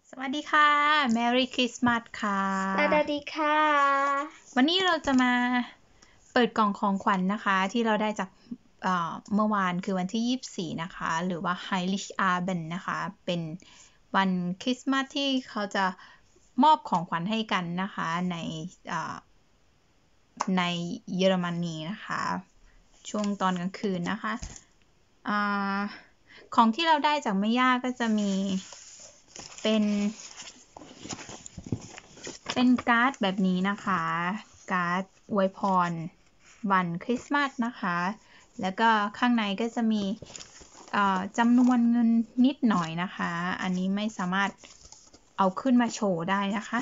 สวัสดีค่ะ Merry Christmas ค่ะสวัสดีค่ะวันนี้เราจะมาเปิดกล่องของขวัญนะคะที่เราได้จากเมื่อวานคือวันที่ 24 นะคะหรือว่า Heiligabend นะคะเป็นวันคริสต์มาสที่เขาจะมอบของขวัญให้กันนะคะในเยอรมนีนะคะช่วงตอนกลางคืนนะคะของที่เราได้จากแม่ย่าก็จะมีเป็นการ์ดแบบนี้นะคะการ์ดอวยพรวันคริสต์มาสนะคะแล้วก็ข้างในก็จะมีจำนวนเงินนิดหน่อยนะคะอันนี้ไม่สามารถเอาขึ้นมาโชว์ได้นะคะ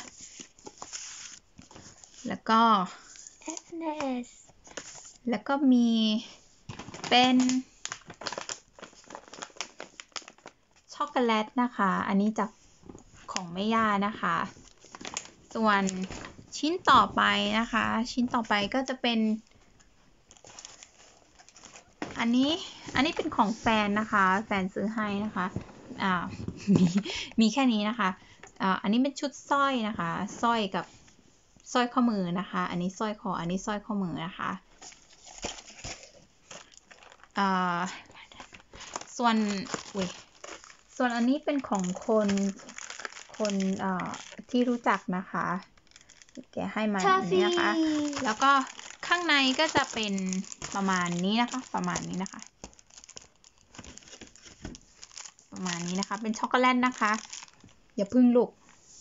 แล้วก็ FNS มีเป็นช็อกโกแลตนะคะอันนี้จากของแม่ย่านะคะส่วนชิ้นต่อไปนะคะชิ้นต่อไปก็จะเป็นอันนี้เป็นของแฟนนะคะแฟนซื้อให้นะคะมีแค่นี้นะคะอันนี้เป็นชุดสร้อยนะคะสร้อยกับสร้อยข้อมือนะคะอันนี้สร้อยคออันนี้สร้อยข้อมือนะคะส่วนอันนี้เป็นของคนที่รู้จักนะคะแกให้มาอันนี้นะคะแล้วก็ข้างในก็จะเป็นประมาณนี้นะคะประมาณนี้นะคะเป็นช็อกโกแลตนะคะอย่าพึ่งลูก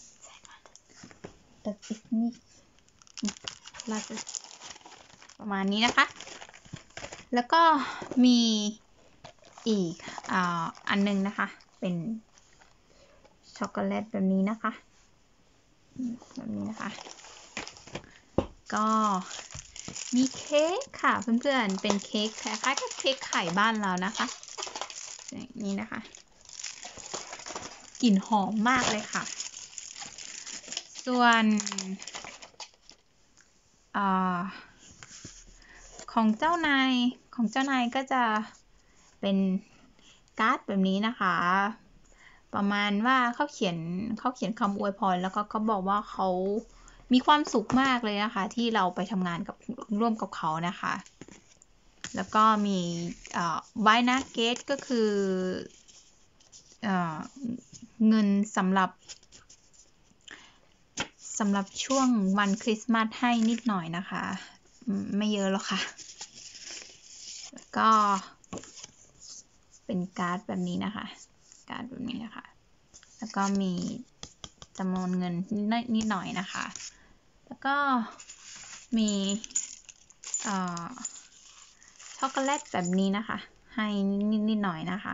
แต่อีกนี่เราจะประมาณนี้นะคะแล้วก็มีอีกอันนึงนะคะเป็นช็อกโกแลตแบบนี้นะคะก็มีเค้กค่ะเพื่อนๆเป็นเค้กคล้ายๆกับเค้กไข่บ้านเรานะคะอย่างนี้นะคะกลิ่นหอมมากเลยค่ะส่วนของเจ้านายก็จะเป็นการ์ดแบบนี้นะคะประมาณว่าเขาเขียนคำอวยพรแล้วก็เขาบอกว่าเขามีความสุขมากเลยนะคะที่เราไปทำงานร่วมกับเขานะคะแล้วก็มีไวนาเกตก็คือเงินสำหรับช่วงวันคริสต์มาสให้นิดหน่อยนะคะไม่เยอะหรอกค่ะแล้วก็เป็นการ์ดแบบนี้นะคะแล้วก็มีจำนวนเงินนิดหน่อยนะคะแล้วก็มีช็อกโกแลตแบบนี้นะคะให้นิดหน่อยนะคะ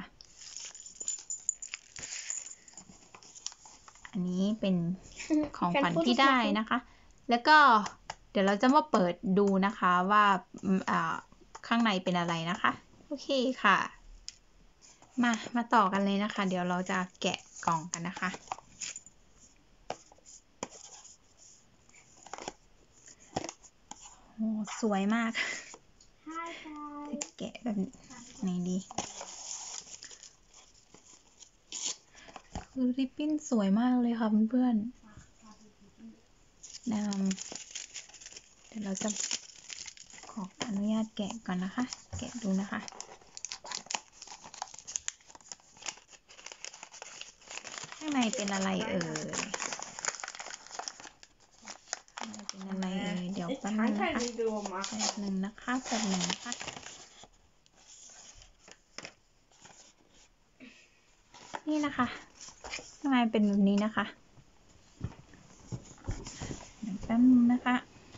อันนี้เป็นของขวัญที่ได้นะคะแล้วก็เดี๋ยวเราจะมาเปิดดูนะคะว่าข้างในเป็นอะไรนะคะโอเคค่ะมาต่อกันเลยนะคะเดี๋ยวเราจะแกะกล่องกันนะคะโอ้สวยมากจะแกะแบบไหนดีคือริบบิ้นสวยมากเลยค่ะเพื่อนๆเดี๋ยวเราจะขออนุญาตแกะก่อนนะคะแกะดูนะคะข้างในเป็นอะไรเอ่ยเดี๋ยวแป๊บนึงนะคะนี่นะคะข้างในเป็นแบบนี้นะคะแป๊บนึงนะคะ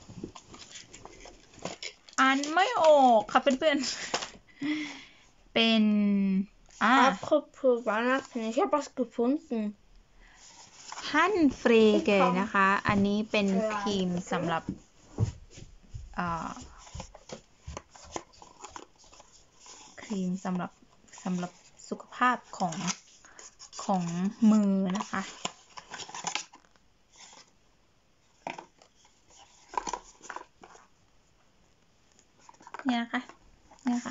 อ่านไม่ออกค่ะเพื่อนๆเป็น Apropos Weihnachten, ich habe was gefunden. ฮั่นเฟรเกนะคะอันนี้เป็นครีมสำหรับสุขภาพของมือนะคะเนี่ยนะคะ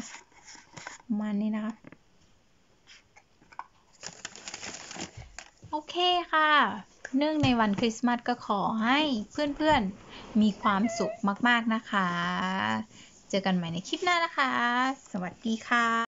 ประมาณนี้นะคะโอเคค่ะ เนื่องในวันคริสต์มาสก็ขอให้เพื่อนๆมีความสุขมากๆนะคะ เจอกันใหม่ในคลิปหน้านะคะ สวัสดีค่ะ